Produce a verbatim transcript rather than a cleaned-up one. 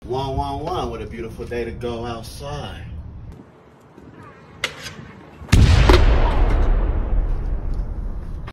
One, one, one. What a beautiful day to go outside.